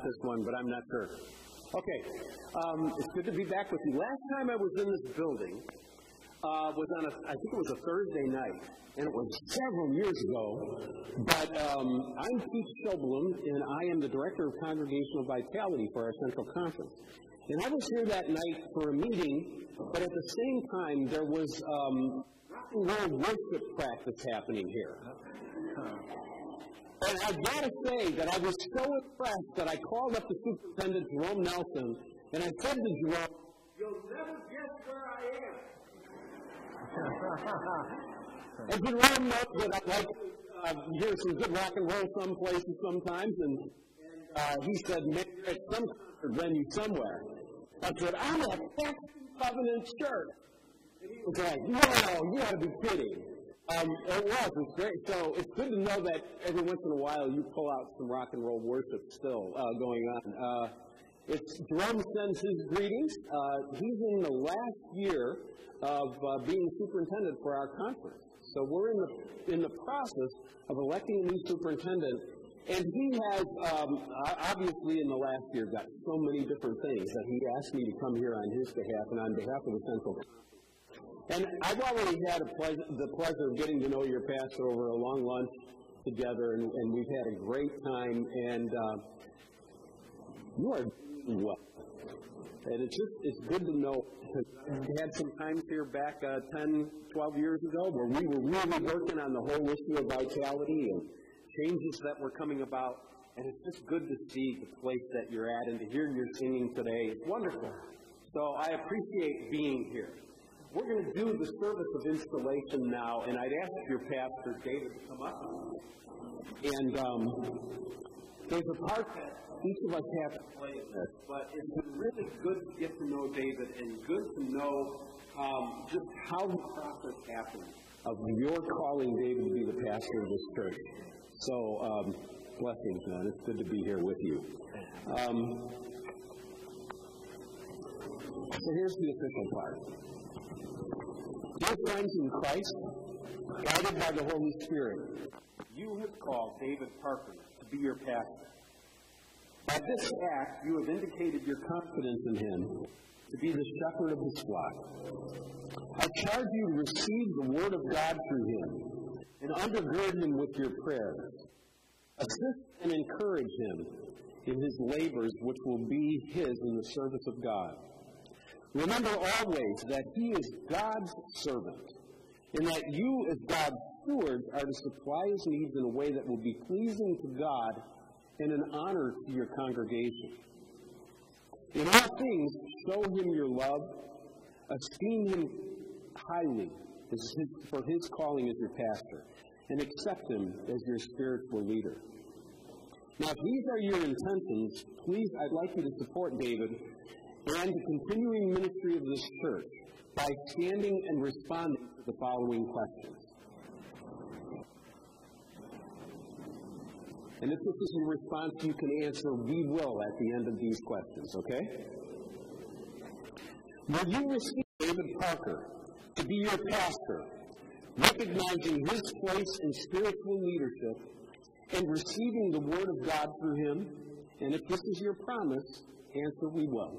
this one, but I'm not sure. Okay, it's good to be back with you. Last time I was in this building was on I think it was a Thursday night, and it was several years ago. But I'm Keith Schobelin, and I am the Director of Congregational Vitality for our Central Conference. And I was here that night for a meeting, but at the same time there was rock and roll worship practice happening here. And I've got to say that I was so impressed that I called up the superintendent, Jerome Nelson, and I said to Jerome, "You'll never guess where I am." And Jerome knows that I like to hear some good rock and roll some places sometimes, and he said, "Maybe you're at some concert venue somewhere." I said, "I'm at Paxton Covenant Church." And he was like, "No, you got to be kidding." It's great. So it's good to know that every once in a while you pull out some rock and roll worship still going on. Jerome sends his greetings. He's in the last year of being superintendent for our conference. So we're in the process of electing a new superintendent, and he has obviously in the last year got so many different things that he asked me to come here on his behalf and on behalf of the Central Conference. And I've already had the pleasure of getting to know your pastor over a long lunch together, and we've had a great time, and you are doing well. And it's good to know, because I had some times here back 10, 12 years ago where we were really working on the whole issue of vitality and changes that were coming about, and it's just good to see the place that you're at and to hear your singing today. It's wonderful. So I appreciate being here. We're going to do the service of installation now, and I'd ask your pastor, David, to come up. And there's a part that each of us have to play in this, but it's been really good to get to know David and good to know just how the process happened of your calling David to be the pastor of this church. So, blessings, man. It's good to be here with you. So here's the official part. Dear friends in Christ, guided by the Holy Spirit, you have called David Parker to be your pastor. By this act, you have indicated your confidence in him to be the shepherd of his flock. I charge you to receive the word of God through him and undergird him with your prayers. Assist and encourage him in his labors, which will be his in the service of God. Remember always that he is God's servant, and that you, as God's stewards, are to supply his needs in a way that will be pleasing to God and an honor to your congregation. In all things, show him your love, esteem him highly for his calling as your pastor, and accept him as your spiritual leader. Now, if these are your intentions, please, I'd like you to support David and the continuing ministry of this church by standing and responding to the following questions. And if this is your response you can answer, we will at the end of these questions, okay? Will you receive David Parker to be your pastor, recognizing his place in spiritual leadership and receiving the Word of God through him? And if this is your promise, answer, we will.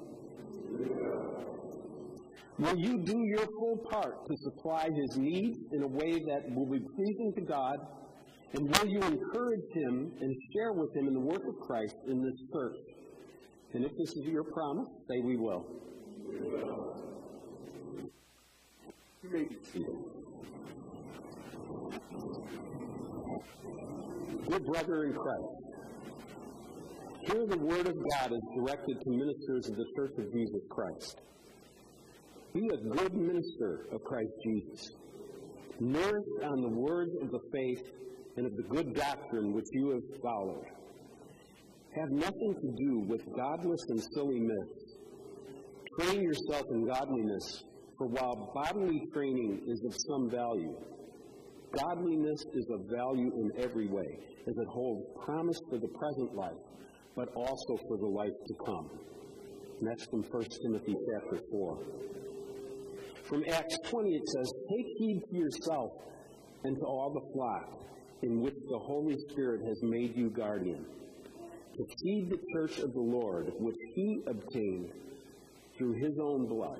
Will you do your full part to supply his needs in a way that will be pleasing to God? And will you encourage him and share with him in the work of Christ in this church? And if this is your promise, say we will. You may be seated. Dear brother in Christ, hear the word of God is directed to ministers of the Church of Jesus Christ. Be a good minister of Christ Jesus, nourished on the words of the faith and of the good doctrine which you have followed. Have nothing to do with godless and silly myths. Train yourself in godliness, for while bodily training is of some value, godliness is of value in every way, as it holds promise for the present life, but also for the life to come. And that's from 1 Timothy chapter 4. From Acts 20 it says, take heed to yourself and to all the flock in which the Holy Spirit has made you guardian. to feed the church of the Lord, which he obtained through his own blood.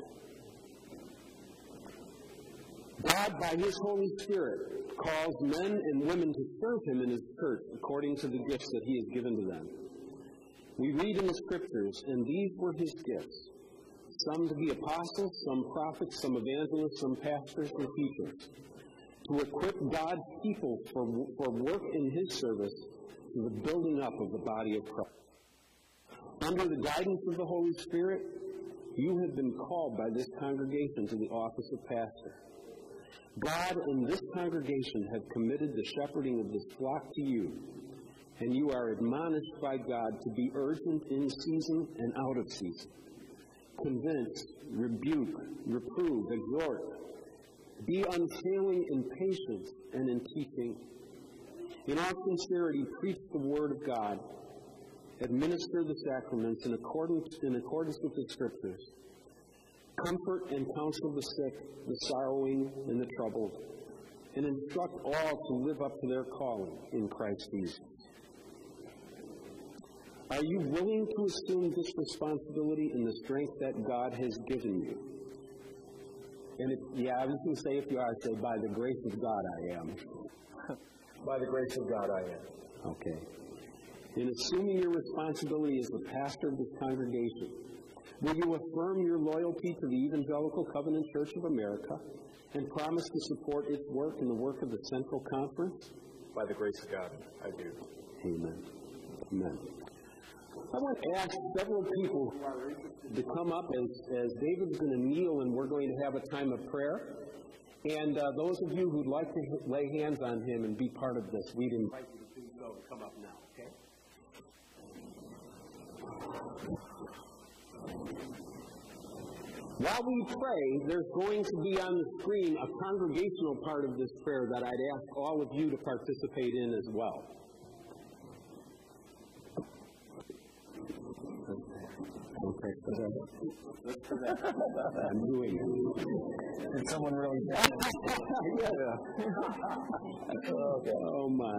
God, by his Holy Spirit, calls men and women to serve him in his church according to the gifts that he has given to them. We read in the Scriptures, and these were his gifts, some to be apostles, some prophets, some evangelists, some pastors and teachers, to equip God's people for work in his service, to the building up of the body of Christ. Under the guidance of the Holy Spirit, you have been called by this congregation to the office of pastor. God and this congregation have committed the shepherding of this flock to you, and you are admonished by God to be urgent in season and out of season. Convince, rebuke, reprove, exhort. Be unfailing in patience and in teaching. In all sincerity, preach the word of God. Administer the sacraments in accordance with the Scriptures. Comfort and counsel the sick, the sorrowing, and the troubled, and instruct all to live up to their calling in Christ Jesus. Are you willing to assume this responsibility in the strength that God has given you? And I was going to say, if you are, say, by the grace of God I am. By the grace of God I am. Okay. In assuming your responsibility as the pastor of this congregation, will you affirm your loyalty to the Evangelical Covenant Church of America and promise to support its work and the work of the Central Conference? By the grace of God, I do. Amen. Amen. I want to ask several people to come up as David's going to kneel and we're going to have a time of prayer. And those of you who'd like to lay hands on him and be part of this, we'd invite you to do so to come up now, okay? While we pray, there's going to be on the screen a congregational part of this prayer that I'd ask all of you to participate in as well. Okay, for that. I'm doing it. Did someone really say yeah. Okay. Oh, my.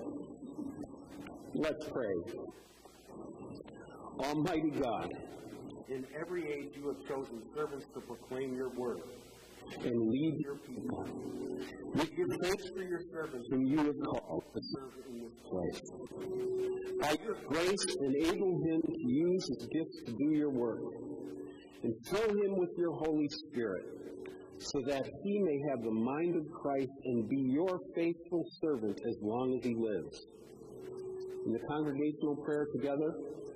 Let's pray. Almighty God, in every age you have chosen servants to proclaim your word and lead your people. We give thanks for your servants whom you have called to serve in this place. By your grace, enable him to use his gifts to do your work, and fill him with your Holy Spirit, so that he may have the mind of Christ and be your faithful servant as long as he lives. In the congregational prayer together,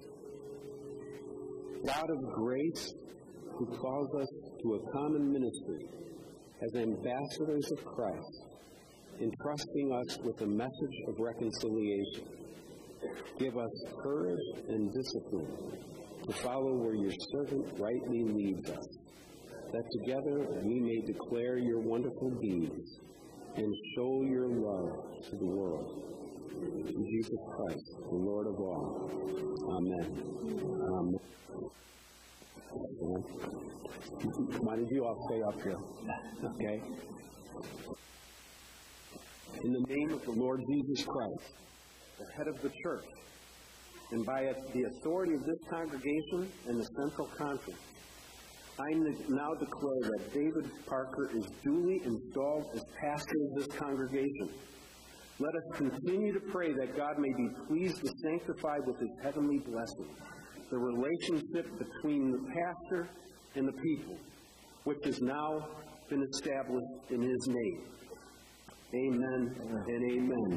God of grace, who calls us to a common ministry as ambassadors of Christ, entrusting us with a message of reconciliation, give us courage and discipline to follow where your servant rightly leads us, that together we may declare your wonderful deeds and show your love to the world. In Jesus Christ, the Lord of all. Amen. Amen. Why don't you all stay up here? Okay? In the name of the Lord Jesus Christ, the head of the church, and by the authority of this congregation and the Central Conference, I now declare that David Parker is duly installed as pastor of this congregation. Let us continue to pray that God may be pleased to sanctify with his heavenly blessing the relationship between the pastor and the people, which has now been established in his name. Amen and amen.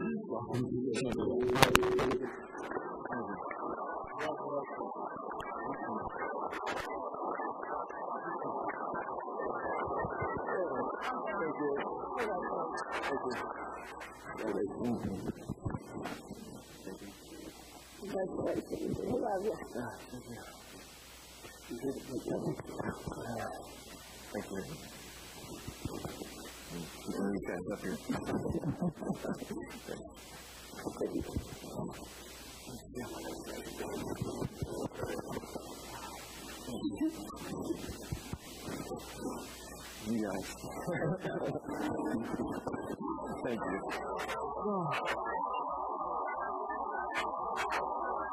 Congratulations. We love you. Thank you. You guys up here. You guys. Thank you.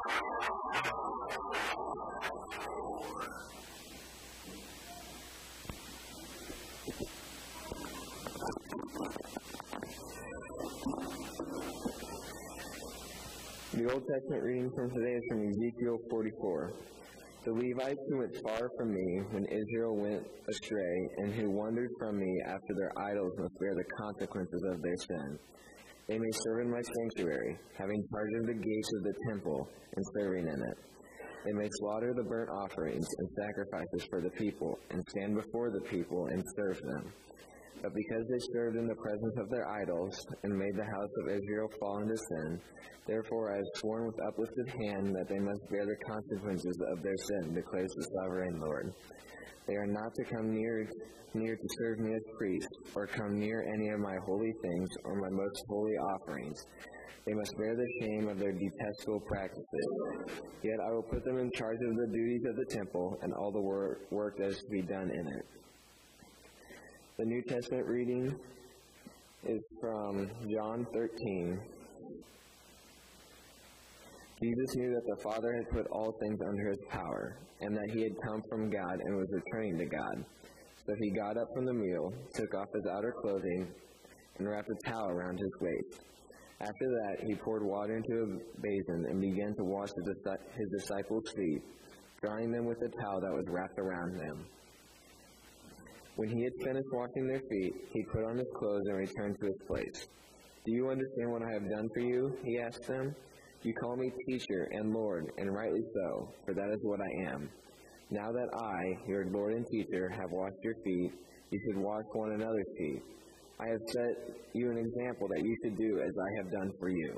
Old Testament reading from today is from Ezekiel 44. The Levites who went far from me when Israel went astray, and who wandered from me after their idols, must bear the consequences of their sin. They may serve in my sanctuary, having charge of the gates of the temple and serving in it. They may slaughter the burnt offerings and sacrifices for the people, and stand before the people and serve them. But because they served in the presence of their idols, and made the house of Israel fall into sin, therefore I have sworn with uplifted hand that they must bear the consequences of their sin, declares the sovereign Lord. They are not to come near to serve me as priests, or come near any of my holy things or my most holy offerings. They must bear the shame of their detestable practices. Yet I will put them in charge of the duties of the temple and all the work that is to be done in it. The New Testament reading is from John 13. Jesus knew that the Father had put all things under his power, and that he had come from God and was returning to God. So he got up from the meal, took off his outer clothing, and wrapped a towel around his waist. After that, he poured water into a basin and began to wash his disciples' feet, drying them with the towel that was wrapped around them. When he had finished washing their feet, he put on his clothes and returned to his place. Do you understand what I have done for you? He asked them. You call me teacher and Lord, and rightly so, for that is what I am. Now that I, your Lord and teacher, have washed your feet, you should wash one another's feet. I have set you an example that you should do as I have done for you.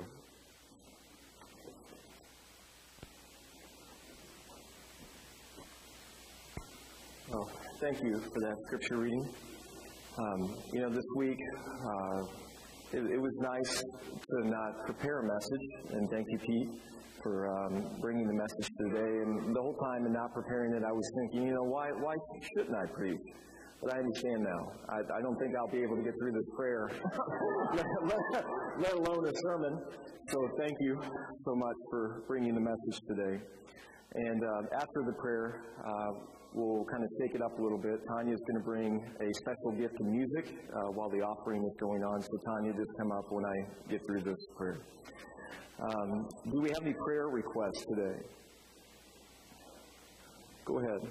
Well, thank you for that scripture reading. This week, it was nice to not prepare a message, and thank you, Pete, for bringing the message today. And the whole time in not preparing it, I was thinking, why shouldn't I preach? But I understand now. I don't think I'll be able to get through this prayer, let alone a sermon. So thank you so much for bringing the message today. And after the prayer, we'll kind of take it up a little bit. Tanya's going to bring a special gift of music while the offering is going on. So Tanya, just come up when I get through this prayer. Do we have any prayer requests today? Go ahead.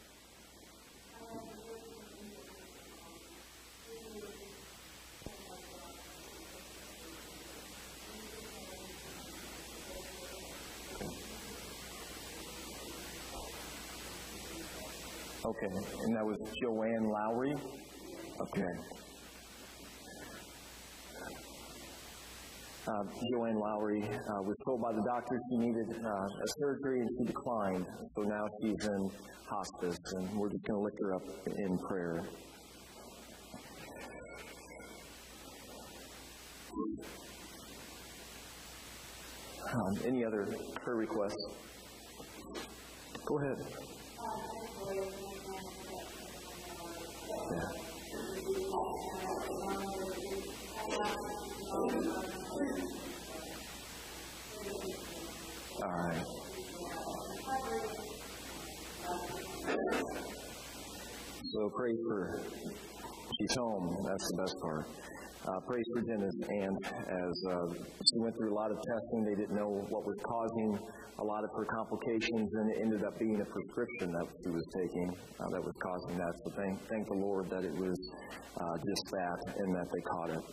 Okay, and that was Joanne Lowry? Okay. Joanne Lowry was told by the doctor she needed a surgery, and she declined. So now she's in hospice, and we're just going to lift her up in prayer. Any other prayer requests? Go ahead. Yeah. All right. So pray for, she's home. That's the best part. Praise for Dennis. And as she went through a lot of testing, they didn't know what was causing a lot of her complications, and it ended up being a prescription that she was taking that was causing that. So thank the Lord that it was just that, and that they caught it.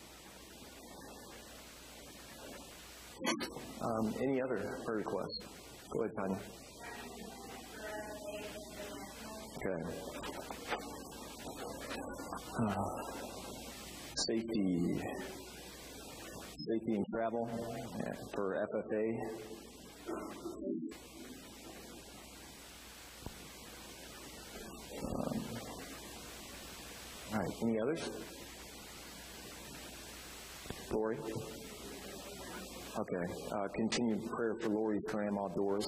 Any other prayer requests? Go ahead, Tanya. Okay. Safety in travel for FFA. All right. Any others? Lori? Okay. Continued prayer for Lori's grandma, Doris.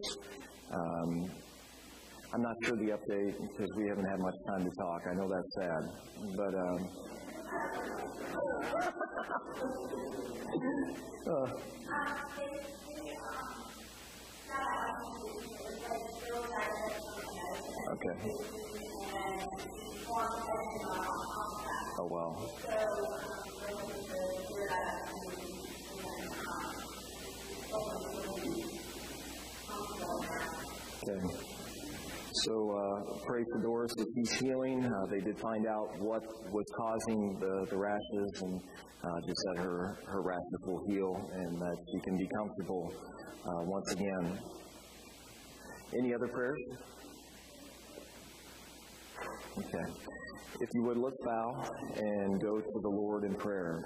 I'm not sure the update because we haven't had much time to talk. I know that's sad. But okay. Oh, wow. Okay. So pray for Doris as he's healing. They did find out what was causing the rashes, and just that her rashes will heal and that she can be comfortable once again. Any other prayers? Okay. If you would, let's bow and go to the Lord in prayer.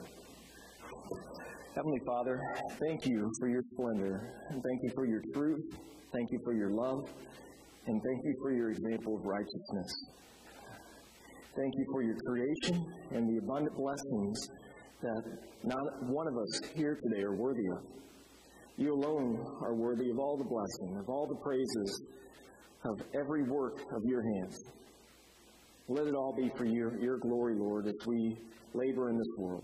Heavenly Father, thank you for your splendor, and thank you for your truth, thank you for your love, and thank you for your example of righteousness. Thank you for your creation and the abundant blessings that not one of us here today are worthy of. You alone are worthy of all the blessing, of all the praises, of every work of your hands. Let it all be for your glory, Lord, as we labor in this world.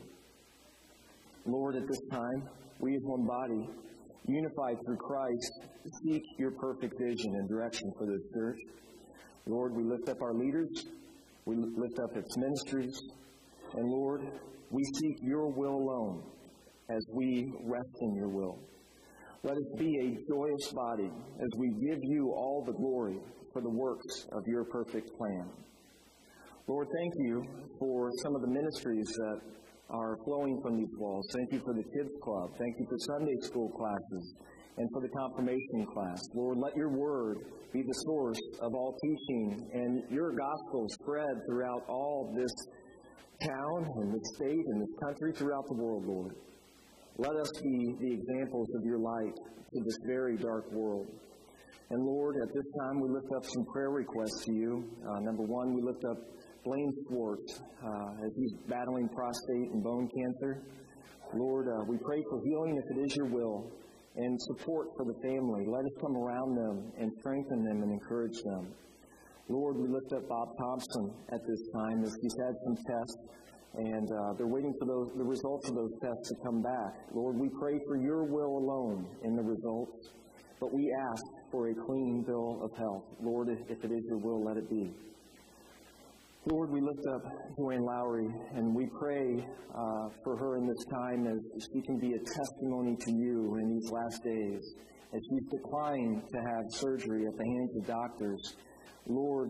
Lord, at this time, we as one body, unified through Christ, seek your perfect vision and direction for this church. Lord, we lift up our leaders. We lift up its ministries. And Lord, we seek your will alone as we rest in your will. Let us be a joyous body as we give you all the glory for the works of your perfect plan. Lord, thank you for some of the ministries that are flowing from these walls. Thank you for the Kids Club. Thank you for Sunday school classes and for the confirmation class. Lord, let your word be the source of all teaching and your gospel spread throughout all this town and this state and this country, throughout the world, Lord. Let us be the examples of your light to this very dark world. And Lord, at this time we lift up some prayer requests to you. Number one, we lift up Blaine Swartz, as he's battling prostate and bone cancer. Lord, we pray for healing if it is your will, and support for the family. Let us come around them and strengthen them and encourage them. Lord, we lift up Bob Thompson at this time as he's had some tests, and they're waiting for the results of those tests to come back. Lord, we pray for your will alone in the results, but we ask for a clean bill of health. Lord, if it is your will, let it be. Lord, we lift up Joanne Lowry, and we pray for her in this time as she can be a testimony to you in these last days. As she's declined to have surgery at the hands of doctors, Lord,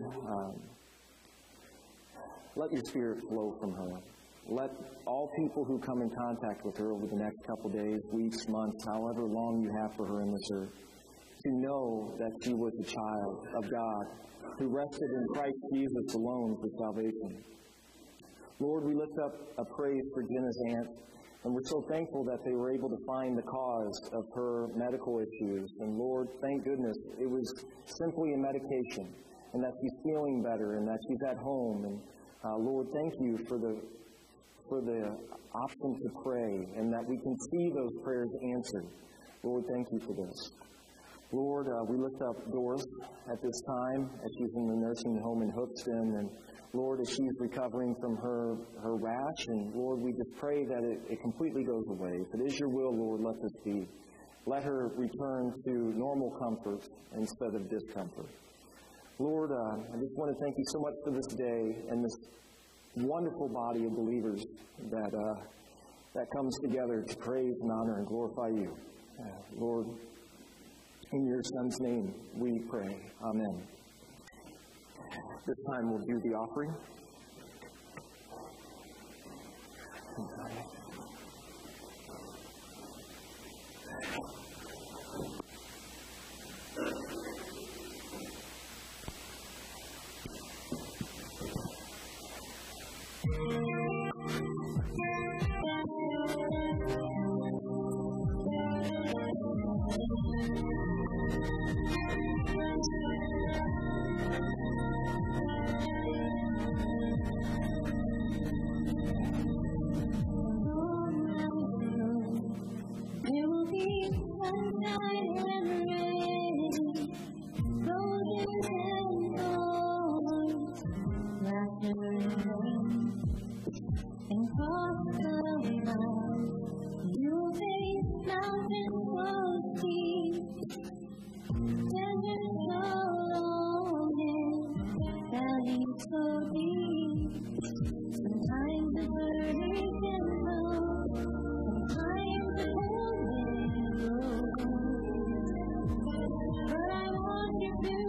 let your Spirit flow from her. Let all people who come in contact with her over the next couple days, weeks, months, however long you have for her in this earth, to know that she was a child of God, who rested in Christ Jesus alone for salvation. Lord, we lift up a praise for Jenna's aunt, and we're so thankful that they were able to find the cause of her medical issues. And Lord, thank goodness it was simply a medication, and that she's feeling better, and that she's at home. And Lord, thank you for the option to pray, and that we can see those prayers answered. Lord, thank you for this. Lord, we lift up Doris at this time as she's in the nursing home in Hookston. And Lord, as she's recovering from her rash, and Lord, we just pray that it completely goes away. If it is your will, Lord, let this be. Let her return to normal comfort instead of discomfort. Lord, I just want to thank you so much for this day and this wonderful body of believers that comes together to praise and honor and glorify you. Lord, in your Son's name we pray. Amen. This time we'll do the offering. But I want you to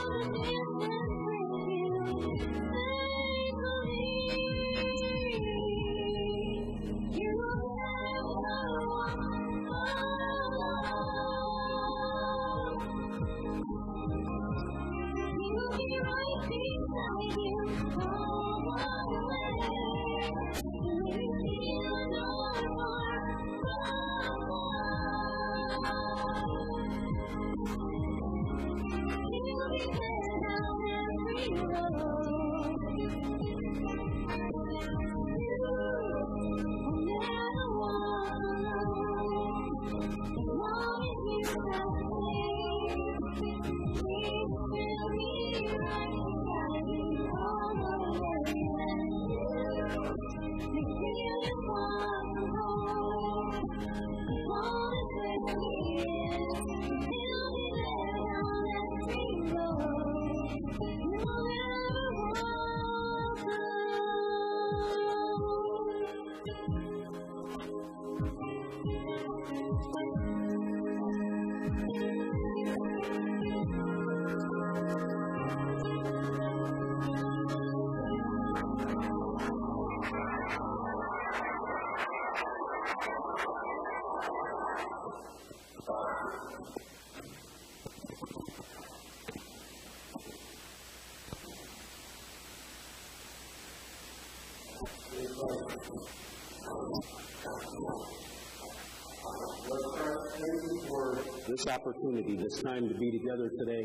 Thank you for this opportunity, this time to be together today.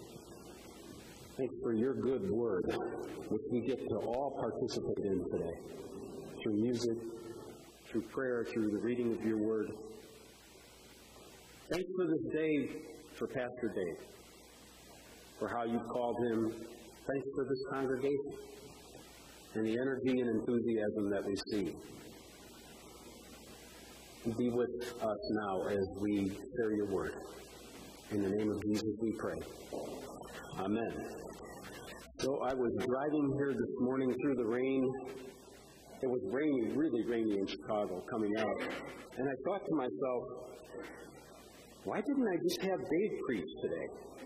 Thanks for your good word, which we get to all participate in today, through music, through prayer, through the reading of your word. Thanks for this day for Pastor Dave, for how you've called him. Thanks for this congregation and the energy and enthusiasm that we see. Be with us now as we share your word. In the name of Jesus we pray. Amen. So I was driving here this morning through the rain. It was rainy, really rainy in Chicago coming out. And I thought to myself, why didn't I just have Dave preach today?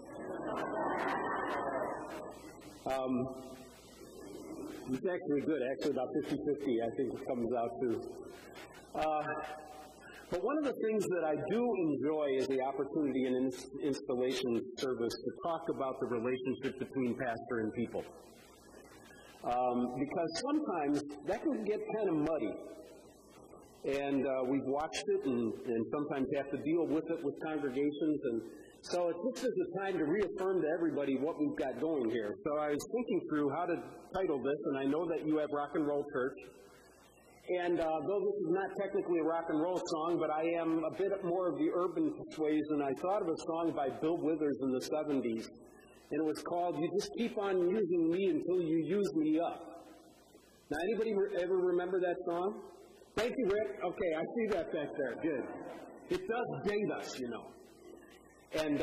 It's actually good. Actually about 50-50 I think it comes out to. But one of the things that I do enjoy is the opportunity in an installation service to talk about the relationship between pastor and people. Because sometimes that can get kind of muddy. And we've watched it and sometimes have to deal with it with congregations. And so it just is a time to reaffirm to everybody what we've got going here. So I was thinking through how to title this, and I know that you have Rock and Roll Church. And though this is not technically a rock and roll song, but I am a bit more of the urban persuasion, I thought of a song by Bill Withers in the 70s. And it was called, You Just Keep On Using Me Until You Use Me Up. Now, anybody ever remember that song? Thank you, Rick. Okay, I see that back there. Good. It does date us, you know. And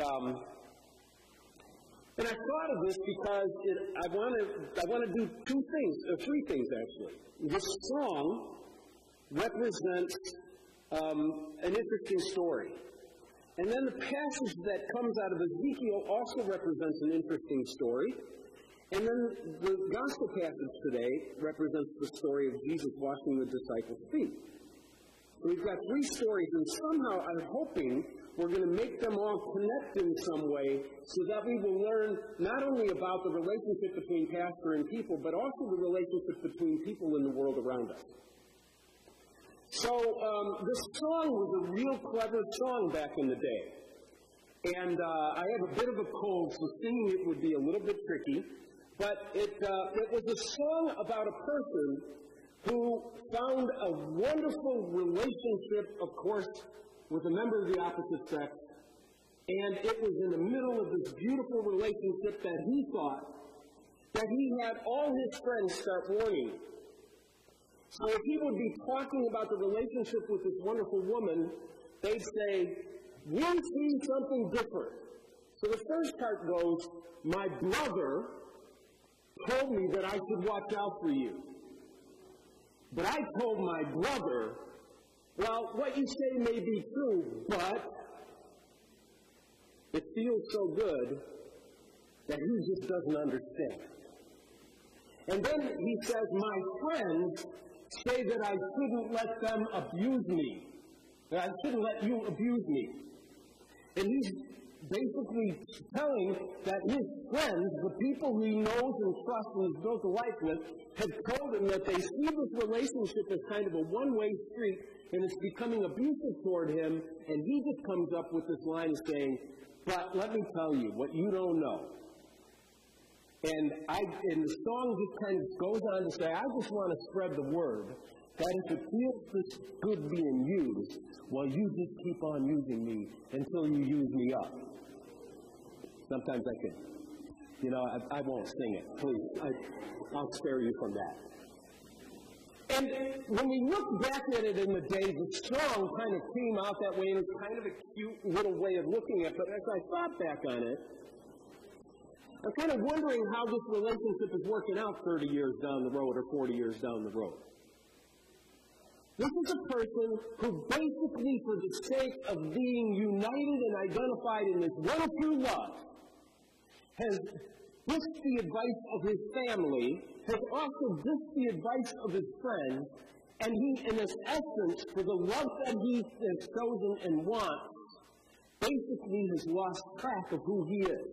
I thought of this because I want to do three things actually. This song represents an interesting story. And then the passage that comes out of Ezekiel also represents an interesting story. And then the gospel passage today represents the story of Jesus washing the disciples' feet. So we've got three stories, and somehow I'm hoping we're going to make them all connect in some way so that we will learn not only about the relationship between pastor and people, but also the relationship between people in the world around us. So this song was a real clever song back in the day. And I have a bit of a cold, so singing it would be a little bit tricky. But it was a song about a person who found a wonderful relationship, of course, with a member of the opposite sex. And it was in the middle of this beautiful relationship that he thought that he had all his friends start warning. So if he would be talking about the relationship with this wonderful woman, they'd say, "We see something different." So the first part goes, "My brother told me that I should watch out for you. But I told my brother, well, what you say may be true, but it feels so good that he just doesn't understand. And then he says, my friends say that I shouldn't let them abuse me. That I shouldn't let you abuse me. And he's basically telling that his friends, the people who he knows and trusts and has built a life with, have told him that they see this relationship as kind of a one-way street, and it's becoming abusive toward him, and he just comes up with this line of saying, but let me tell you what you don't know. And the song just kind of goes on to say, I just want to spread the word that if it feels this good being used, well, you just keep on using me until you use me up. Sometimes I can, I won't sing it. Please, I'll spare you from that. And when we look back at it in the day, the song kind of came out that way, and it's kind of a cute little way of looking at it. But as I thought back on it, I'm kind of wondering how this relationship is working out 30 years down the road or 40 years down the road. This is a person who basically, for the sake of being united and identified in this one true love, has dissed the advice of his family, has also dissed the advice of his friends, and he, in its essence, for the love that he has chosen and wants, basically has lost track of who he is.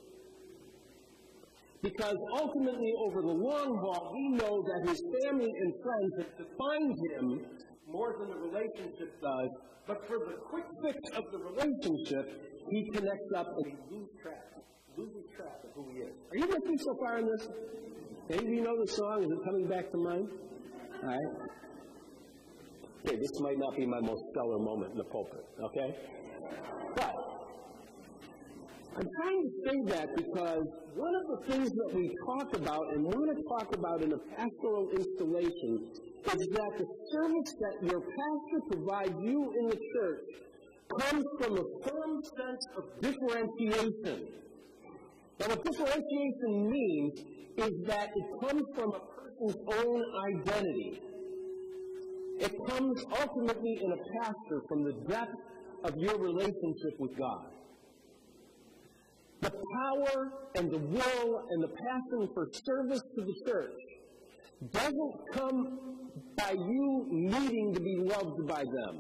Because ultimately, over the long haul, we know that his family and friends have defined him more than the relationship does, but for the quick fix of the relationship, he connects up and he loses track of who he is. Are you with me so far in this? Any of you know the song? Is it coming back to mind? All right. Okay, this might not be my most stellar moment in the pulpit, okay? But I'm trying to say that because one of the things that we talk about and want to talk about in a pastoral installation is that the service that your pastor provides you in the church comes from a firm sense of differentiation. And what differentiation means is that it comes from a person's own identity. It comes ultimately in a pastor from the depth of your relationship with God. The power and the will and the passion for service to the church doesn't come by you needing to be loved by them.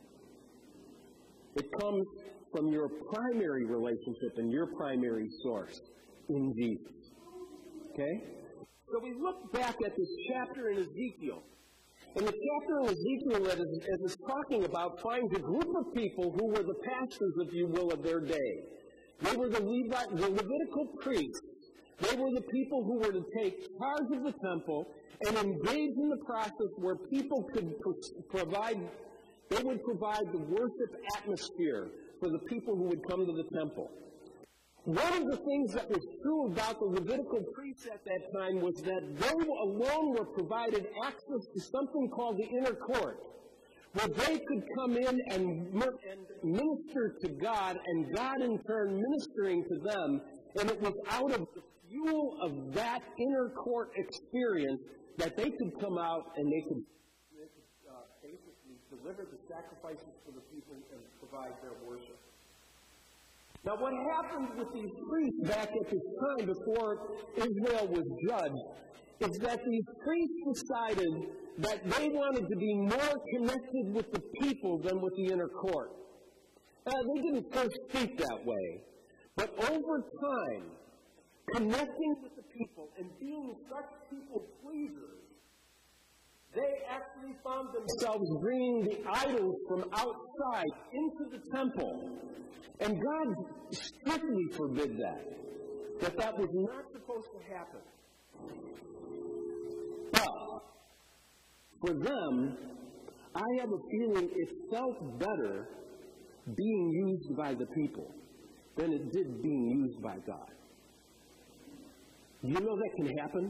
It comes from your primary relationship and your primary source in Jesus. Okay? So we look back at this chapter in Ezekiel. And the chapter in Ezekiel, as it's talking about, finds a group of people who were the pastors, if you will, of their day. They were the Levitical priests. They were the people who were to take charge of the temple and engage in the process where people could provide the worship atmosphere for the people who would come to the temple. One of the things that was true about the Levitical priests at that time was that they alone were provided access to something called the inner court, where they could come in and minister to God, and God in turn ministering to them, and it was out of the fuel of that inner court experience that they could come out and they could basically deliver the sacrifices for the people and provide their worship. Now, what happened with these priests back at this time before Israel was judged is that these priests decided that they wanted to be more connected with the people than with the inner court. They didn't first speak that way, but over time, connecting with the people and being such people pleasers, they actually found themselves bringing the idols from outside into the temple. And God strictly forbid that was not supposed to happen. But for them, I have a feeling it felt better being used by the people than it did being used by God. You know that can happen?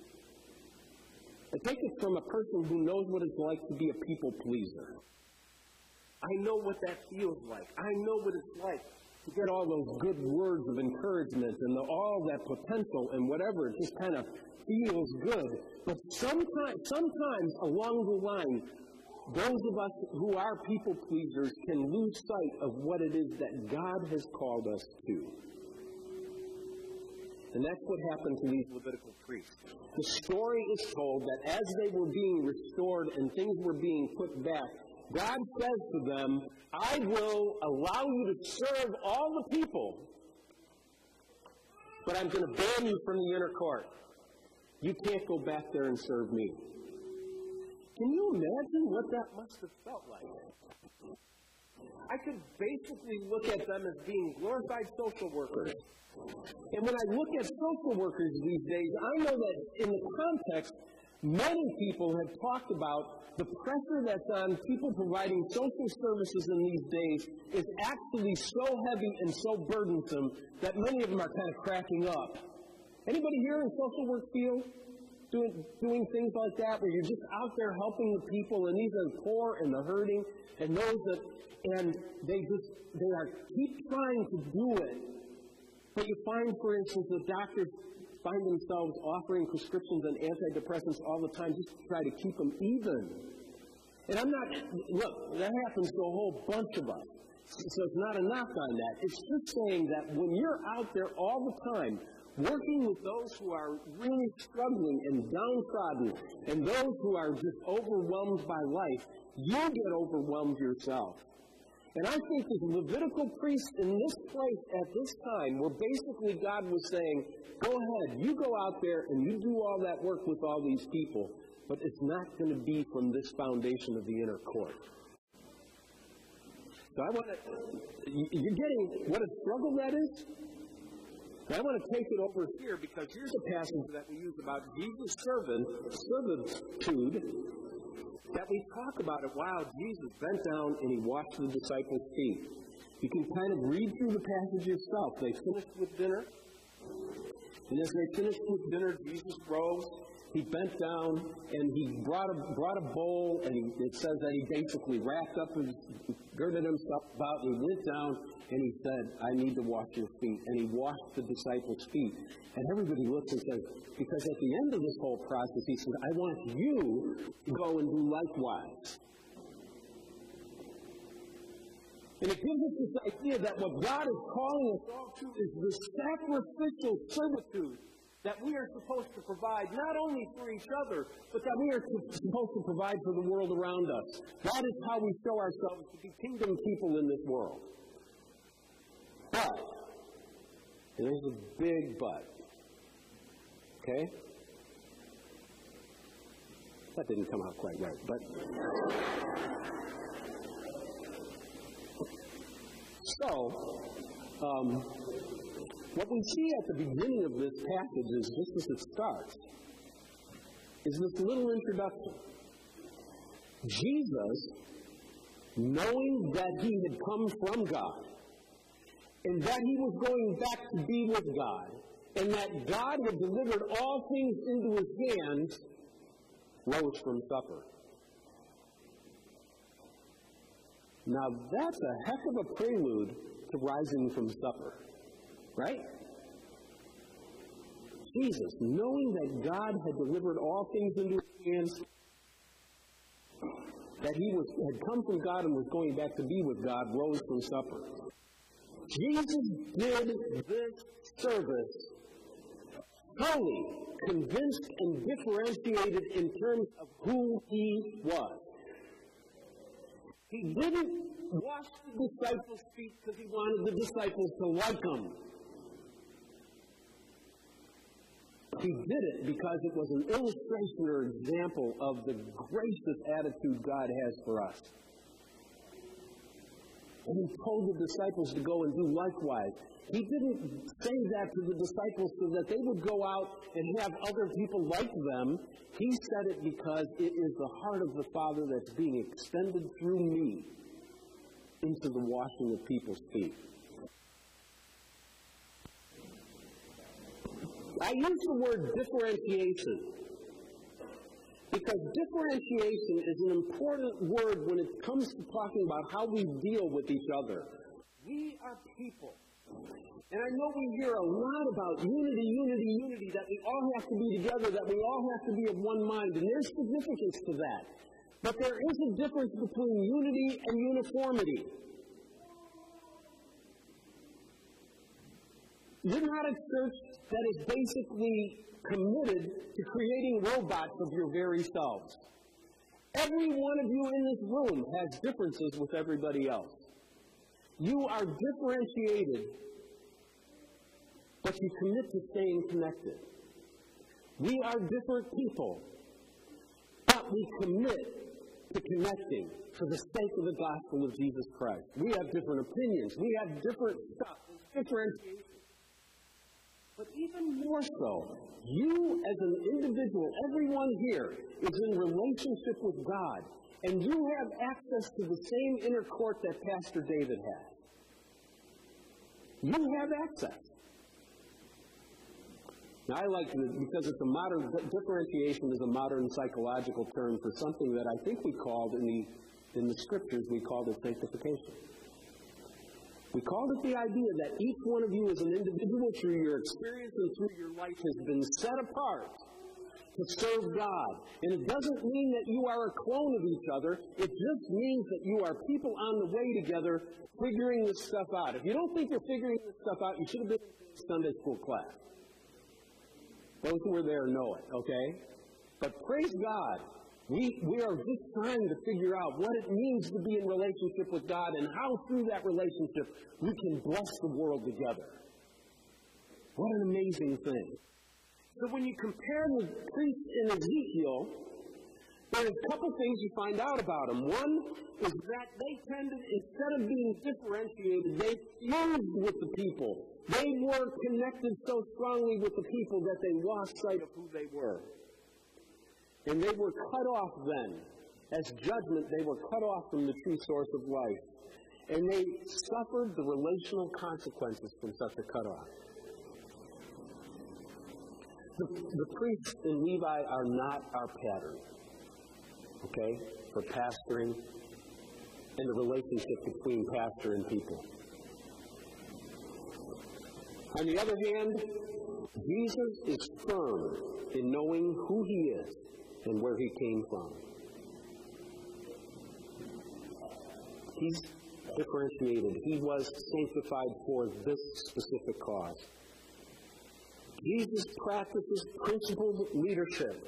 I take it from a person who knows what it's like to be a people pleaser. I know what that feels like. I know what it's like to get all those good words of encouragement and all that potential and whatever. It just kind of feels good. But sometimes along the line, those of us who are people pleasers can lose sight of what it is that God has called us to. And that's what happened to these Levitical priests. The story is told that as they were being restored and things were being put back, God says to them, I will allow you to serve all the people, but I'm going to ban you from the inner court. You can't go back there and serve me. Can you imagine what that must have felt like? I could basically look at them as being glorified social workers. And when I look at social workers these days, I know that in the context, many people have talked about the pressure that's on people providing social services in these days is actually so heavy and so burdensome that many of them are kind of cracking up. Anybody here in social work field doing things like that where you're just out there helping the people, and these are the poor and the hurting and those that, and they keep trying to do it. But you find, for instance, that doctors find themselves offering prescriptions and antidepressants all the time just to try to keep them even. And look, that happens to a whole bunch of us. So it's not a knock on that. It's just saying that when you're out there all the time, working with those who are really struggling and downtrodden, and those who are just overwhelmed by life, you get overwhelmed yourself. And I think the Levitical priests in this place at this time, where basically God was saying, go ahead, you go out there and you do all that work with all these people, but it's not going to be from this foundation of the inner court. So you're getting what a struggle that is? Now I want to take it over here because here's a passage that we use about Jesus' servitude that we talk about it while Jesus bent down and he washed the disciples' feet. You can kind of read through the passage yourself. They finished with dinner. And as they finished with dinner, Jesus rose. He bent down and he brought a bowl, and it says that he basically wrapped up and girded himself about, and he went down and he said, I need to wash your feet. And he washed the disciples' feet. And everybody looks and says, because at the end of this whole process, he says, I want you to go and do likewise. And it gives us this idea that what God is calling us all to is the sacrificial servitude that we are supposed to provide not only for each other, but that we are supposed to provide for the world around us. That is how we show ourselves to be kingdom people in this world. But, and there's a big but, okay? That didn't come out quite right, but... So, what we see at the beginning of this passage is just as it starts, is this little introduction. Jesus, knowing that he had come from God, and that he was going back to be with God, and that God had delivered all things into his hands, rose from supper. Now that's a heck of a prelude to rising from supper. Right? Jesus, knowing that God had delivered all things into his hands, that he had come from God and was going back to be with God, rose from supper. Jesus did this service fully convinced and differentiated in terms of who he was. He didn't wash the disciples' feet because he wanted the disciples to like him. He did it because it was an illustration or example of the gracious attitude God has for us. And he told the disciples to go and do likewise. He didn't say that to the disciples so that they would go out and have other people like them. He said it because it is the heart of the Father that's being extended through me into the washing of people's feet. I use the word differentiation because differentiation is an important word when it comes to talking about how we deal with each other. We are people. And I know we hear a lot about unity, that we all have to be together, that we all have to be of one mind, and there's significance to that. But there is a difference between unity and uniformity. You're not a church that is basically committed to creating robots of your very selves. Every one of you in this room has differences with everybody else. You are differentiated, but you commit to staying connected. We are different people, but we commit to connecting for the sake of the gospel of Jesus Christ. We have different opinions. We have different stuff, differentiation. But even more so, you as an individual, everyone here is in relationship with God, and you have access to the same inner court that Pastor David has. You have access. Now, I like it because it's a modern, differentiation is a modern psychological term for something that I think we called in the scriptures, we called it sanctification. We called it the idea that each one of you as an individual, through your experience and through your life, has been set apart to serve God. And it doesn't mean that you are a clone of each other. It just means that you are people on the way together figuring this stuff out. If you don't think you're figuring this stuff out, you should have been in Sunday school class. Those who were there know it, okay? But praise God, we are just trying to figure out what it means to be in relationship with God and how through that relationship we can bless the world together. What an amazing thing. So when you compare the priests in Ezekiel, there's a couple things you find out about them. One is that they tended, instead of being differentiated, they fused with the people. They were connected so strongly with the people that they lost sight of who they were. And they were cut off then. As judgment, they were cut off from the true source of life. And they suffered the relational consequences from such a cutoff. The priests in Levi are not our pattern, okay, for pastoring and the relationship between pastor and people. On the other hand, Jesus is firm in knowing who he is and where he came from. He's differentiated. He was sanctified for this specific cause. Jesus practices principled leadership.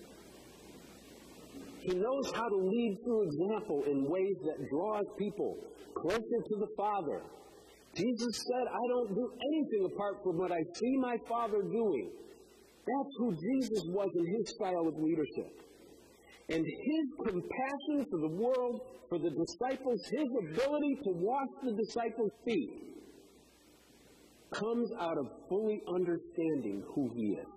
He knows how to lead through example in ways that draws people closer to the Father. Jesus said, I don't do anything apart from what I see my Father doing. That's who Jesus was in his style of leadership. And his compassion for the world, for the disciples, his ability to wash the disciples' feet, comes out of fully understanding who he is.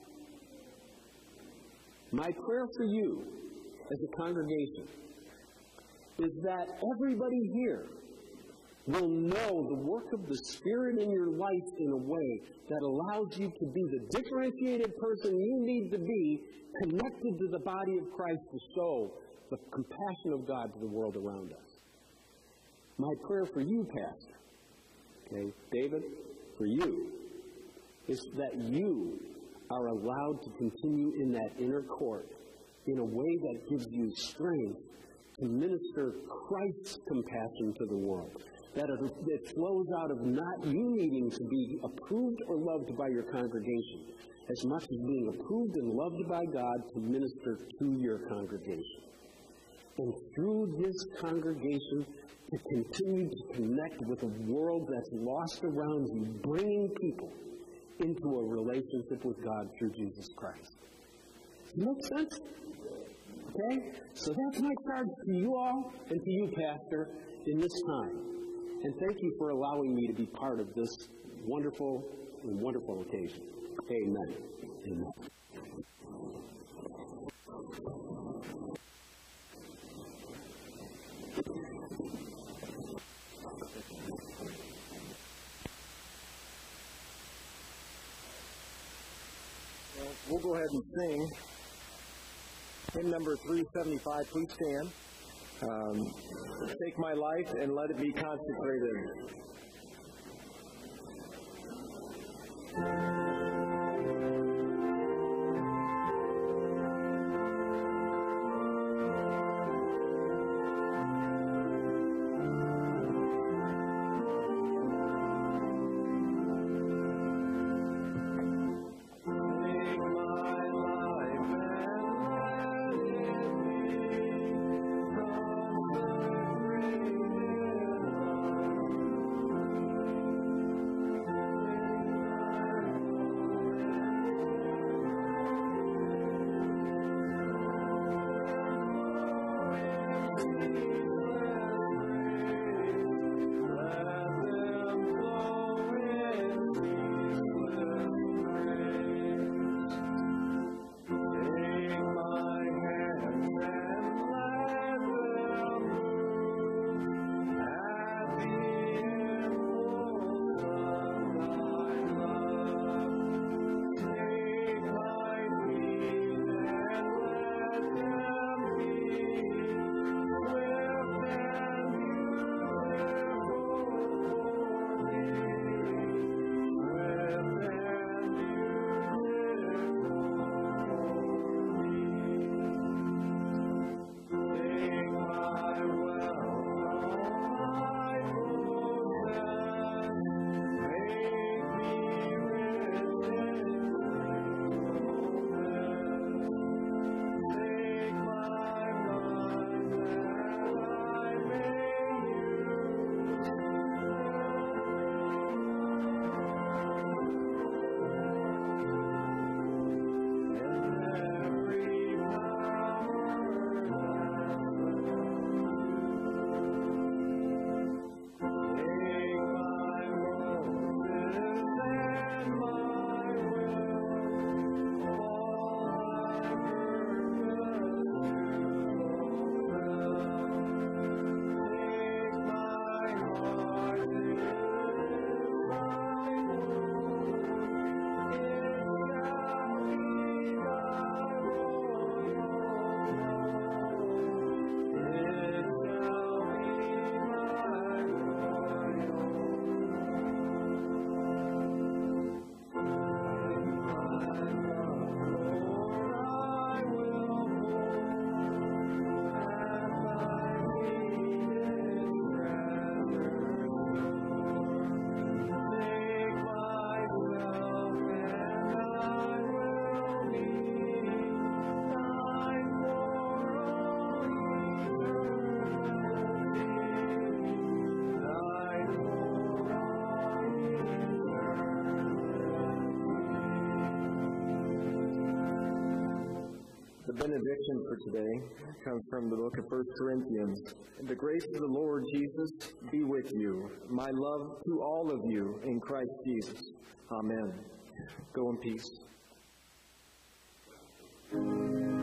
My prayer for you as a congregation is that everybody here will know the work of the Spirit in your life in a way that allows you to be the differentiated person you need to be, connected to the body of Christ to show the compassion of God to the world around us. My prayer for you, Pastor, okay, David, for you, is that you are allowed to continue in that inner court in a way that gives you strength to minister Christ's compassion to the world. That it flows out of not you needing to be approved or loved by your congregation, as much as being approved and loved by God to minister to your congregation. And through this congregation, to continue to connect with a world that's lost around you, bringing people into a relationship with God through Jesus Christ. Does that make sense? Okay? So that's my charge to you all and to you, Pastor, in this time. And thank you for allowing me to be part of this wonderful and wonderful occasion. Amen. Amen. We'll go ahead and sing hymn number 375. Please stand. Take my life and let it be consecrated. benediction for today comes from the book of 1 Corinthians. The grace of the Lord Jesus be with you. My love to all of you in Christ Jesus. Amen. Go in peace.